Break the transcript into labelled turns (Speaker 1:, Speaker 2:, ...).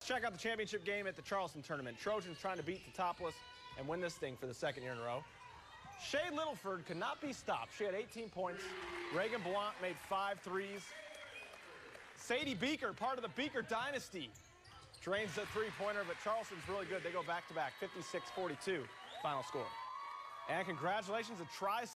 Speaker 1: Check out the championship game at the Charleston tournament. Trojans trying to beat teutopolis and win this thing for the second year in a row. Shea Littleford could not be stopped. She had 18 points. Reagan Blount made 5 threes. Sadie Beaker, part of the Beaker dynasty, drains the three-pointer, but Charleston's really good. They go back-to-back, 56-42 final score. And congratulations to Tri